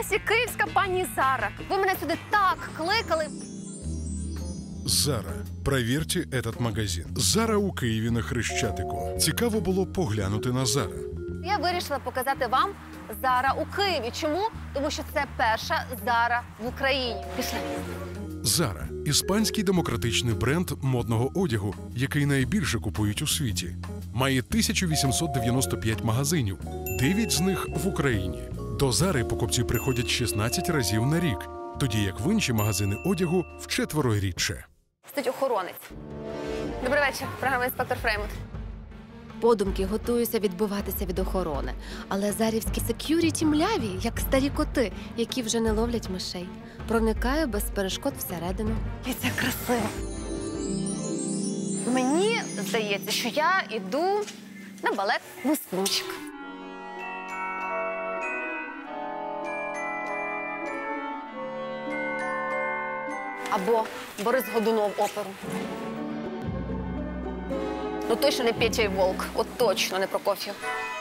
ось і київська пані Зара. Ви мене сюди так кликали. Зара. Провірте этот магазин. Зара у Києві на Хрещатику. Цікаво було поглянути на Зара. Я вирішила показати вам Зара у Києві. Чому? Тому що це перша Зара в Україні. Пішли. Зара – іспанський демократичний бренд модного одягу, який найбільше купують у світі. Має 1895 магазинів, 9 з них в Україні. До Зари покупці приходять 16 разів на рік, тоді як в інші магазини одягу вчетверо рідше. Стоїть охоронець. Добрий вечір, програма «Інспектор Фреймут». Подумки готуюся відбиватися від охорони. Але зарівські сек'юріті мляві, як старі коти, які вже не ловлять мишей. Проникаю без перешкод всередину. І це красиво. Мені здається, що я йду на балет «Лускунчик». Або Борис Годунов оперу. Ну точно не Петя і Волк. От точно не Прокоф'єв.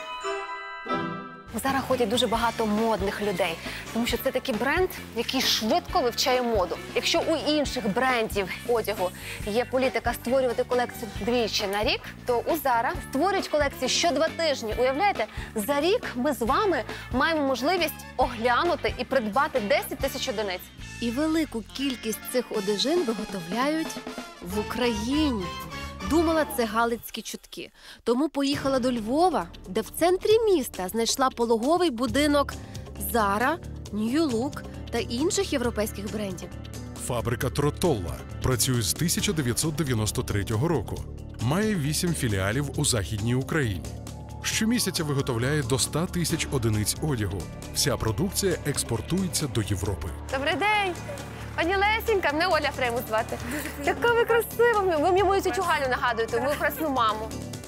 Зараз ходять дуже багато модних людей, тому що це такий бренд, який швидко вивчає моду. Якщо у інших брендів одягу є політика створювати колекцію двічі на рік, то у Zara створюють колекції що 2 тижні. Уявляєте, за рік ми з вами маємо можливість оглянути і придбати 10 тисяч одиниць. І велику кількість цих одежин виготовляють в Україні. Думала, це галицькі чутки. Тому поїхала до Львова, де в центрі міста знайшла пологовий будинок Zara, New Look та інших європейських брендів. Фабрика Тротолла працює з 1993 року. Має 8 філіалів у Західній Україні. Щомісяця виготовляє до 100 тисяч одиниць одягу. Вся продукція експортується до Європи. Добрий день! Пані Лесінька, мене Оля Фреймут звати. Яка ви красива! Ви мені мою тетю Галю нагадуєте, мою хресну маму.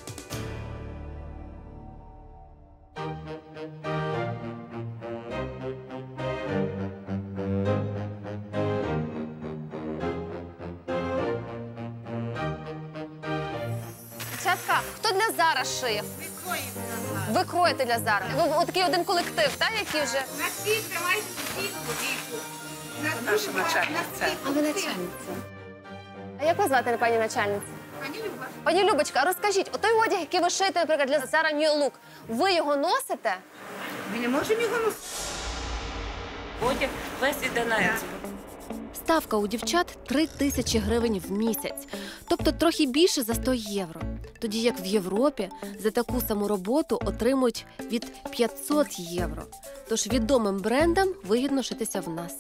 Дівчатка, хто для Zara шиє? Ви кроєте для Zara. Ви отакий один колектив, так, який вже? На свій тримайте віку. Наша начальниця. А ви начальниця. А як вас звати, пані начальниця? Пані Люба. Пані Любочка, а розкажіть, отой одяг, який ви шиєте, наприклад, для Zara New Look, ви його носите? Ми не можемо його носити. Одяг весь іде на експорт. Ставка у дівчат 3000 гривень в місяць, тобто трохи більше за 100 євро. Тоді як в Європі за таку саму роботу отримують від 500 євро. Тож відомим брендам вигідно шитися в нас.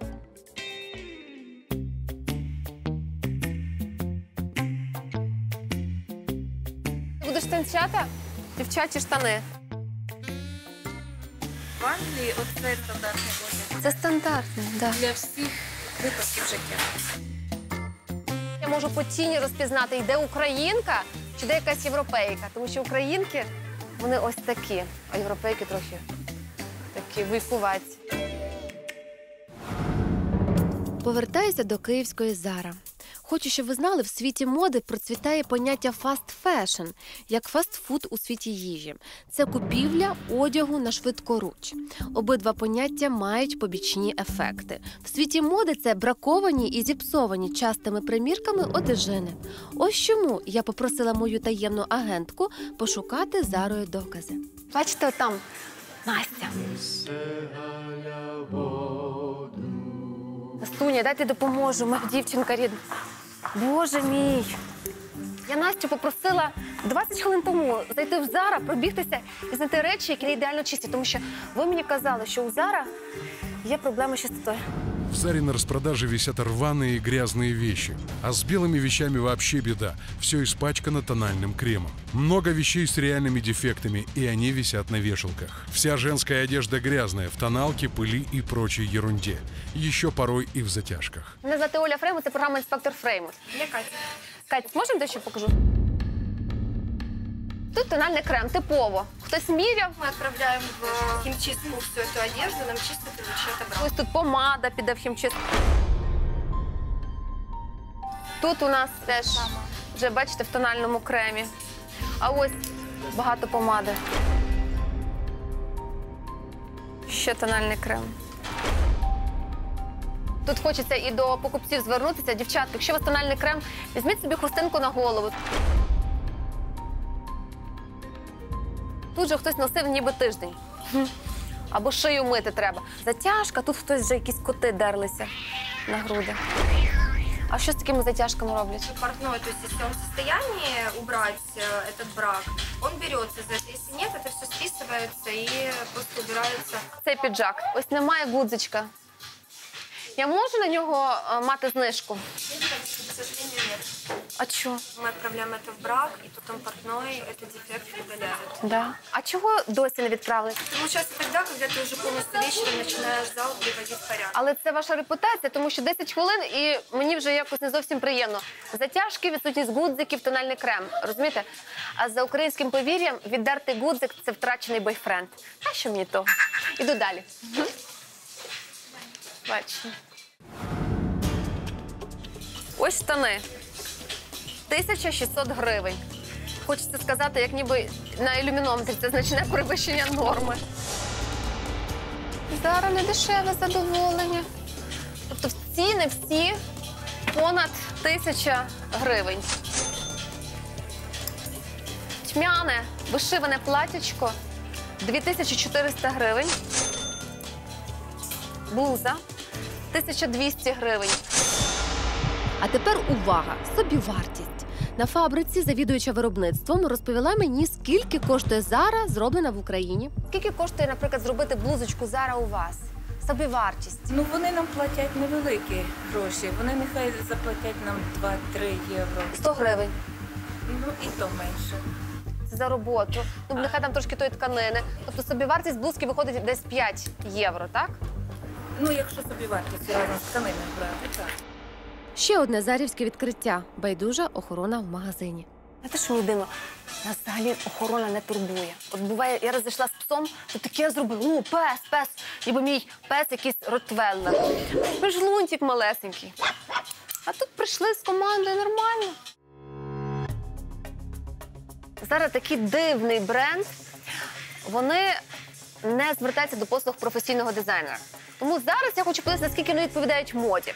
Будеш танцяти? Дівчачі штани. В Англії оце стандартний одяг Це стандартно, так. для всіх випадків життя. Я можу по тіні розпізнати, йде українка чи де якась європейка. Тому що українки, вони ось такі, а європейки трохи такі вийкуваті. Повертаюся до київської Zara. Хочу, щоб ви знали, в світі моди процвітає поняття fast fashion, як фастфуд у світі їжі. Це купівля одягу на швидкоруч. Обидва поняття мають побічні ефекти. В світі моди це браковані і зіпсовані частими примірками одежини. Ось чому я попросила мою таємну агентку пошукати Зарою докази. Бачите, там Настя. Настуня, дайте допоможу, моя дівчинка рідна. Боже мій! Я Настю попросила 20 хвилин тому зайти в Zara, пробігтися і знайти речі, які ідеально чисті. Тому що ви мені казали, що у Zara є проблеми з чистотою. В Заре на распродаже висят рваные и грязные вещи. А с белыми вещами вообще беда. Все испачкано тональным кремом. Много вещей с реальными дефектами, и они висят на вешалках. Вся женская одежда грязная, в тоналке, пыли и прочей ерунде. Еще порой и в затяжках. Мене звати Оля Фреймут, це програма «Інспектор Фреймут». Я Катя. Катя, можемо дещо покажу? Тут тональний крем, типово. Хтось міряв. Мы отправляем в химчистку всю эту одежду, нам чистят и вообще отобрать. Ось тут помада піде в хімчистку. Тут у нас теж, вже бачите, в тональному кремі. А ось багато помади. Ще тональний крем. Тут хочеться і до покупців звернутися. Дівчатки, якщо у вас тональний крем, візьміть собі хустинку на голову. Тут же хтось носив ніби тиждень. Або шию мити треба. Затяжка, тут хтось вже якісь коти дерлися на груди. А що з такими затяжками роблять? Портной, то есть если он в состоянии убрать этот брак, он берется за это. Если нет, это все списывается и просто убирается. Цей піджак. Ось немає гудзичка. Я можу на нього мати знижку? К сожалению, нет. А що? Мы отправляем это в брак, и потом портной этот дефект удаляет. Да. А чого досі не відправили? Получается тогда, когда ты уже полностью вечером начинаешь зал приводить в порядок. Але це ваша репутація, тому що 10 хвилин і мені вже якось не зовсім приємно. Затяжки, відсутність гудзиків, тональний крем. Розумієте? А за українським повір'ям віддертий гудзик – це втрачений бойфренд. А що мені того? Іду далі. Бачите. Ось штани. 1600 гривень. Хочеться сказати, як ніби на ілюмінометрі. Це значне перевищення норми. Зараз не дешеве задоволення. Тобто ціни всі понад 1000 гривень. Тьмяне вишиване платячко 2400 гривень. Блуза 1200 гривень. А тепер увага! Собівартість. На фабриці завідуюча виробництвом розповіла мені, скільки коштує Зара, зроблена в Україні. Скільки коштує, наприклад, зробити блузочку Zara у вас? Собівартість. Ну, вони нам платять невеликі гроші. Вони нехай заплатять нам 2-3 євро. 100 гривень. Ну, і то менше. Це за роботу. Ну, нехай там трошки тої тканини. Тобто собівартість блузки виходить десь 5 євро, так? Ну, якщо собі вартість разом з тканиною брати, так. Ще одне зарівське відкриття – байдужа охорона в магазині. Знаєте, що мені дивно? Нас взагалі охорона не турбує. От буває, я розійшла з псом, то таке я зробила. О, пес. Ніби мій пес якийсь ротвеллер. Ви ж лунтик малесенький. А тут прийшли з командою нормально. Зараз такий дивний бренд. Вони не звертаються до послуг професійного дизайнера. Тому зараз я хочу подивитися, наскільки вони відповідають моді.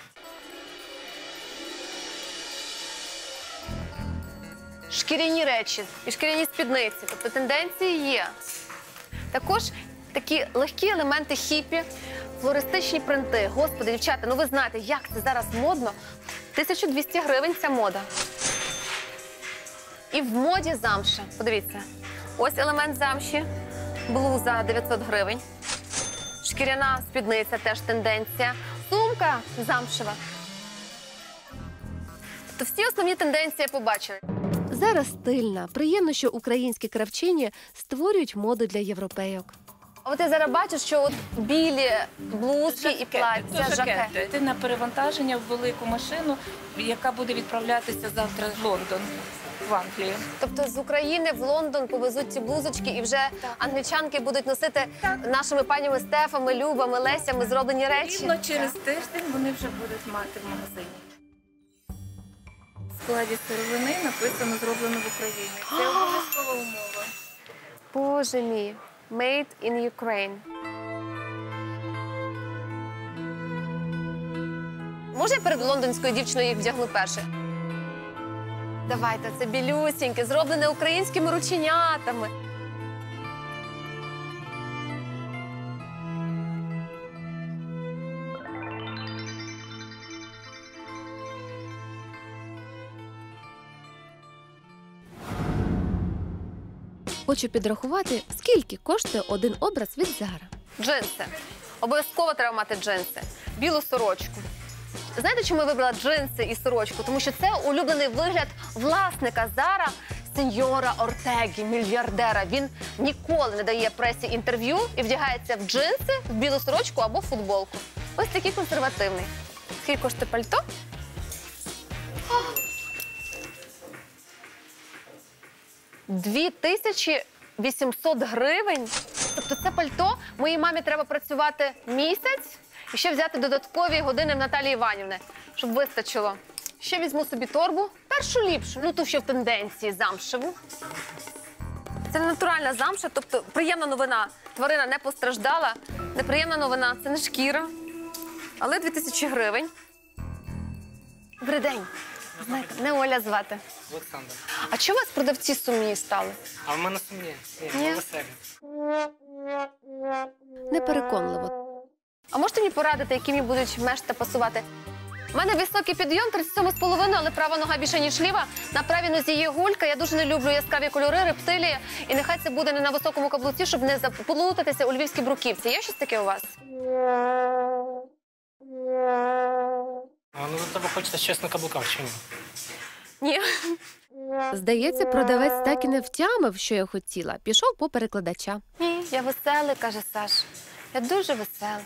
Шкіряні речі і шкіряні спідниці. Тобто тенденції є. Також такі легкі елементи хіпі, флористичні принти. Господи, дівчата, ну ви знаєте, як це зараз модно. 1200 гривень ця мода. І в моді замша. Подивіться. Ось елемент замші. Блуза 900 гривень. Шкіряна спідниця теж тенденція. Сумка замшева. Тобто всі основні тенденції побачили. Зара стильна. Приємно, що українські кравчині створюють моду для європейок. А от я зараз бачу, що от білі блузки і плаття, жакети. Ти на перевантаження в велику машину, яка буде відправлятися завтра в Лондон, в Англію. Тобто з України в Лондон повезуть ці блузочки і вже англічанки будуть носити нашими панями Стефами, Любами, Лесями зроблені речі. Рівно через тиждень вони вже будуть мати в магазині. В складі сировини написано «Зроблено в Україні». Це обов'язкова умова. Боже мій. Made in Ukraine. Може, я перед лондонською дівчиною їх вдягну перше? Давайте, це білюсіньке, зроблене українськими рученятами. Хочу підрахувати, скільки коштує один образ від Зара. Джинси. Обов'язково треба мати джинси. Білу сорочку. Знаєте, чому я вибрала джинси і сорочку? Тому що це улюблений вигляд власника Зара, сеньора Ортегі, мільярдера. Він ніколи не дає пресі інтерв'ю і вдягається в джинси, в білу сорочку або в футболку. Ось такий консервативний. Скільки коштує пальто? 2800 гривень. Тобто це пальто моїй мамі треба працювати місяць і ще взяти додаткові години в Наталії Іванівни, щоб вистачило. Ще візьму собі торбу, першу ліпшу, ну ту, що в тенденції, замшеву. Це не натуральна замша, тобто приємна новина. Тварина не постраждала. Неприємна новина – це не шкіра. Але 2000 гривень. Добрий день. Знаєте, не Оля звати. Олександр. А чого у вас продавці сумні стали? А в мене сумні. Ні? Ні, веселі. Непереконливо. А можете мені порадити, які мені будуть мешти пасувати? У мене високий підйом, 37,5, але права нога більше, ніж ліва. На правій нозі є гулька. Я дуже не люблю яскраві кольори, рептилії. І нехай це буде не на високому каблуці, щоб не заплутатися у львівській бруківці. Є щось таке у вас? А ну до тебе хочеться щось на каблуках, чи ні? Ні. Здається, продавець так і не втямив, що я хотіла. Пішов по перекладача. Ні, я веселий, каже Саш. Я дуже веселий.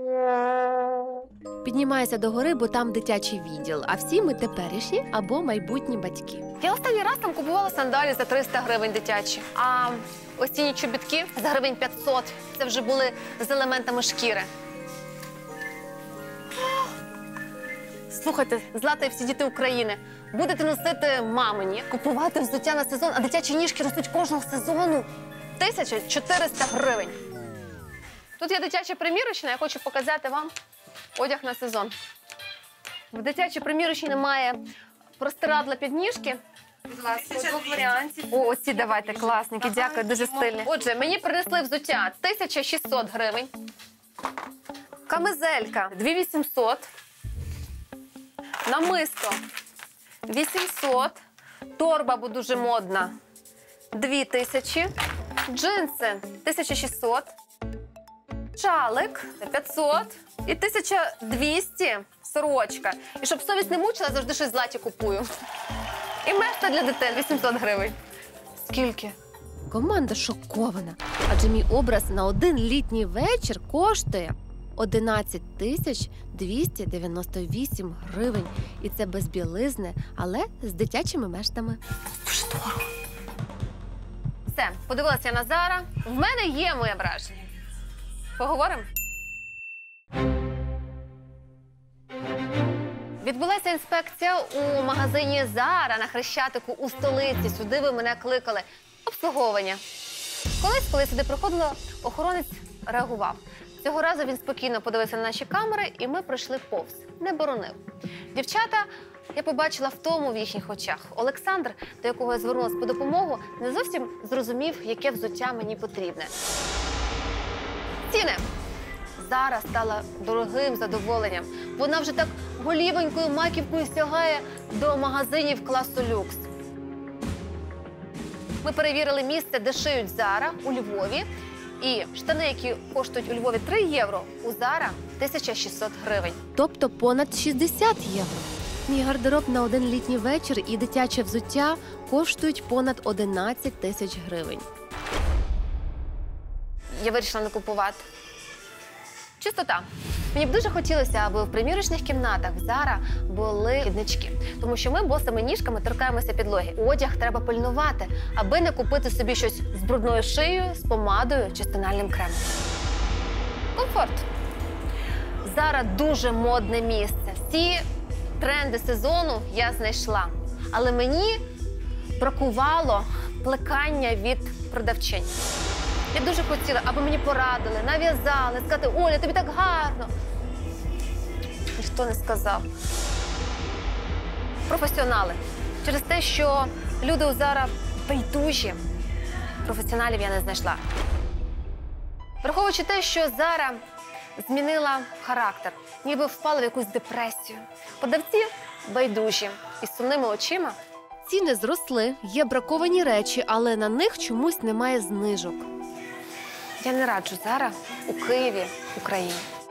Піднімаюся до гори, бо там дитячий відділ, а всі ми теперішні або майбутні батьки. Я останній раз там купувала сандалі за 300 гривень дитячі. А ось ці чобітки за гривень 500. Це вже були з елементами шкіри. Слухайте, Злата і всі діти України, будете носити мамині, купувати взуття на сезон, а дитячі ніжки ростуть кожного сезону. 1400 гривень. Тут є дитяча примірочна, я хочу показати вам одяг на сезон. В дитячій примірочні немає простирадла під ніжки. Будь ласка, двох варіантів. О, оці давайте, класненькі, дякую, дуже стильні. Отже, мені принесли взуття 1600 гривень. Камизелька 2800. Намисто 800. Торба, бо дуже модна, 2000. Джинси 1600. Шалик 500. І 1200 сорочка. І щоб совість не мучила, завжди щось Златі купую. І мешта для дітей 800 гривень. Скільки? Команда шокована, адже мій образ на один літній вечір коштує 11 тисяч 298 гривень. І це без білизни, але з дитячими мештами. Дуже дорого. Все, подивилася я на Зара. В мене є моє враження. Поговоримо? Відбулася інспекція у магазині Зара на Хрещатику у столиці. Сюди ви мене кликали. Обслуговування. Колись, коли сюди приходила, охоронець реагував. Цього разу він спокійно подивився на наші камери, і ми пройшли повз. Не боронив. Дівчата, я побачила втому в їхніх очах. Олександр, до якого я звернулася по допомогу, не зовсім зрозумів, яке взуття мені потрібне. Ціни. Зара стала дорогим задоволенням. Вона вже так голівонькою маківкою сягає до магазинів класу люкс. Ми перевірили місце, де шиють Зара у Львові. І штани, які коштують у Львові 3 євро, у Зара 1600 гривень. Тобто понад 60 євро. Мій гардероб на один літній вечір і дитяче взуття коштують понад 11 тисяч гривень. Я вирішила не купувати. Чистота. Мені б дуже хотілося, аби в примірочних кімнатах в Зара були хіднички. Тому що ми босими ніжками торкаємося підлоги. Одяг треба пильнувати, аби не купити собі щось з брудною шиєю, з помадою чи з тональним кремом. Комфорт. Зара дуже модне місце. Всі тренди сезону я знайшла. Але мені бракувало плекання від продавчинь. Я дуже хотіла, аби мені порадили, нав'язали, сказати: Оля, тобі так гарно. Ніхто не сказав. Професіонали. Через те, що люди у Зара байдужі, професіоналів я не знайшла. Враховуючи те, що Зара змінила характер, ніби впала в якусь депресію. Продавці байдужі із сумними очима. Ціни зросли, є браковані речі, але на них чомусь немає знижок. Я не раджу Зара у Києві, Україні.